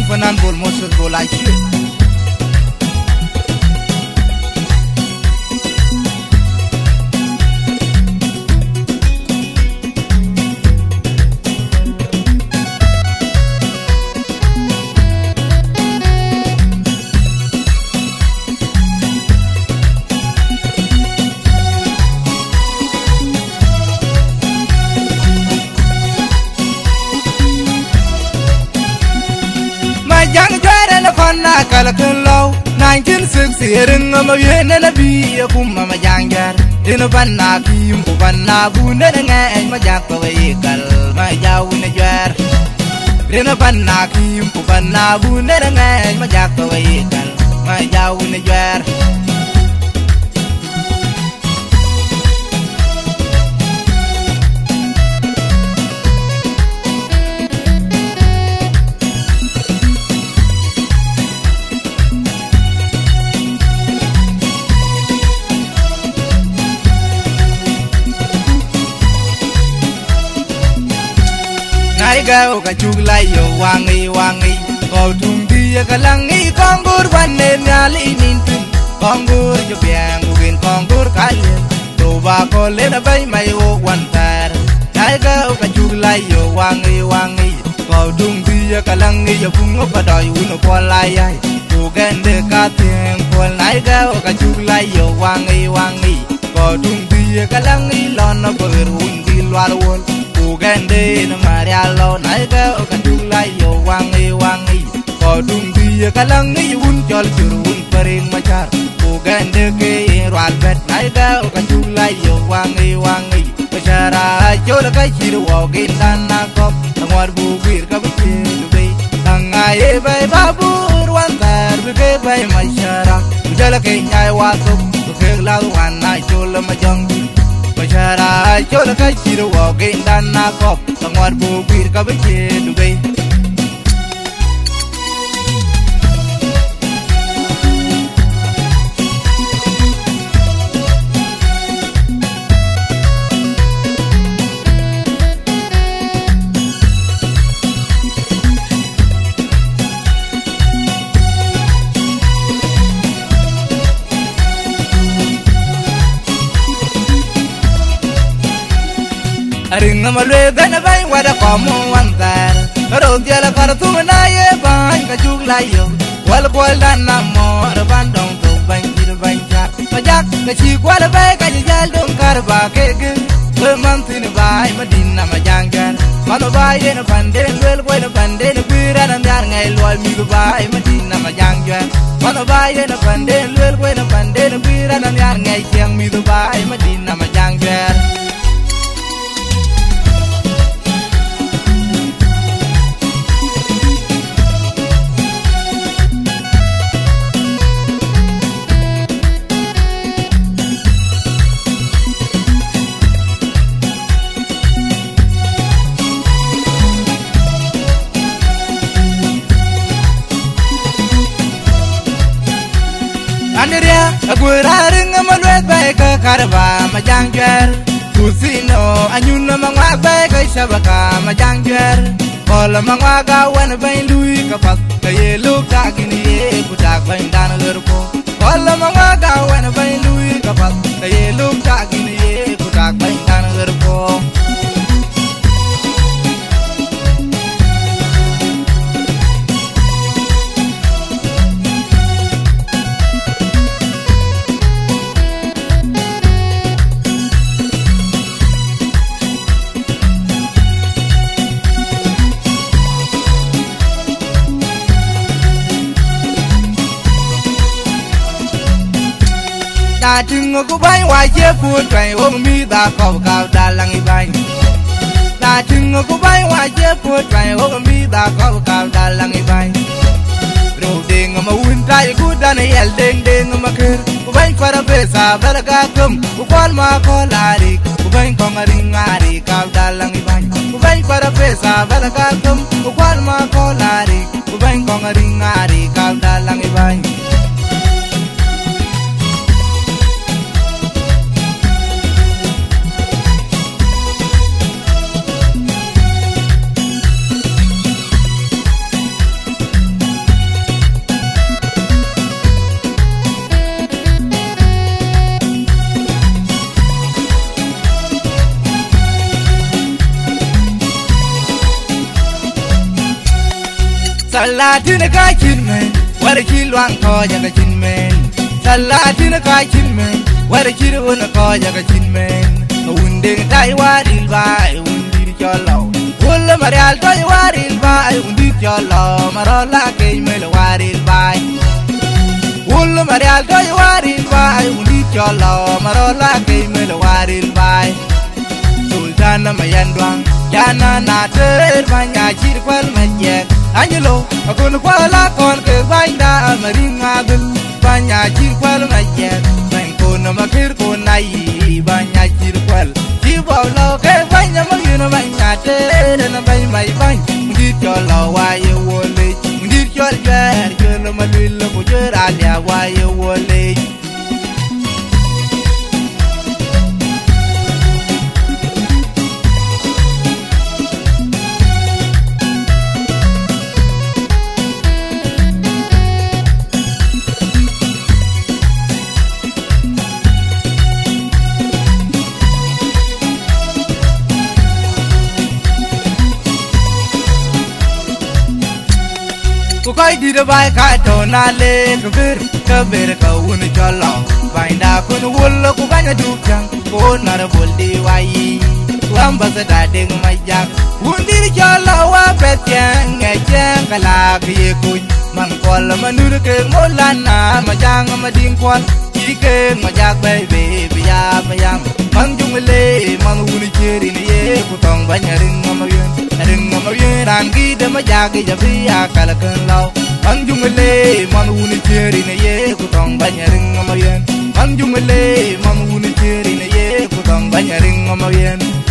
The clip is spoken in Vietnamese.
fanan bol mosur bol ay chue na kala kun low 1960 ring ma yene na bi kum ma jangar ino banna kim bu banna bu ne ngai ma jak to e kal ma jaw ne jar ino banna kim bu banna bu ne ngai ma jak to e kal ma jaw ne jar gao ka chuglai yo wangi ko tung dia kalangi kongur banne nyali nintu kongur jo piang gugin kongur kalien to ba ko le na bai mai o wantar dai gao ka chuglai yo wangi ko tung dia kalangi yo pungo ka doi uno ko lai ai to gende ka tieng ko lai gao ka chuglai yo wangi ko tung dia kalangi lon na ber un di lwal wol gende na marialo naiga okadulai yo wangi ko dung dia kalangi un jol jurun paring machar ko gende ke ral bet naiga okadulai yo wangi bachara jol kai chiru ogin dana kop ngwar bu bir ka bichiru be tangai bai babu wantar be bai machara jala ke nyai wa to ke la wan na jol ma jong bachara jol kai chiru ogin dana kop ngwar bu bir ka bichiru be ring amalwe gana bai wada komo wantar ro dia la kartu na ye bai ka juglai yo wal kwal dan na mo bandong to ban jir ban ja pajak ka chi kwal bai ka jal dong kar ba ke ge we man tin bai madina ma jangan mano bai na pande wel ko na pande na bira na yar ngai loi mi bai madina ma jangan mano bai na pande wel ko na pande na bira na yar ngai chiang mi bai madina ma jangan Anderia agura ring amalwet bai ka karba majangger kusino anyuna mangwa bai ka shabaka majangger kol mangwa ga wan bai lui ka pat ka ye luk ta kini ye kutak bai dan lerpo kol mangwa ga wan bai lui ka pat ka ye luk ta kini ye kutak bai dan lerpo ta chừng có bay ngoài chế phun trời ôm mi ta cầu cao ta lăng bay ta chừng có bay ngoài chế phun trời ôm mi ta cầu cao ta lăng bay rồi đêm mà uốn trái cút ra này el đêm mà khơi bay qua ra về xa về là cá cơm quan mà có là đi bay con ngari cao ta lăng bay qua ra về xa về là cá cơm quan mà có là đi bay con ngari cao ta lăng bay Salatina ka chinmen, where kilwang ko jaga chinmen. Salatina ka chinmen, where kilwang ko jaga chinmen. Unding tai waril bai, undir cholo. Ulla marial tai waril bai, undir cholo. Marola ke mel waril bai. Ulla marial tai waril bai, undir cholo. Marola ke mel waril bai. Sultana mayandwang, jana na ter banya chir kwal majek. Angelo, akun kwala kon ke bainda maringa gul banya chir kwal majek. Bain kon makir kon nai banya chir kwal. Chibolo ke banya magino banya ter na bain mai bain. Ndir cholo waye wole, ndir chol ger cholo malilo bujera alia waye wole. Koi di da bai ka to na le kabir ka un jalo bai da kun wul ku banya du jang ko na da bol di wai lam ba da ding mai jak un di jalo wa pet yang nge jang kala ki ku man kol manur ke molana ma jang ma ding kwal ki ke ma jak bai be ya ma yang man jung le man un cheri ni ye ku tong banya ring ma yen ring ma yen ran gi de ma jak ja bi ya kala kan lao man jung le man un cheri ni ye ku tong banya ring ma yen man jung le man un cheri ni ye ku tong banya ring ma yen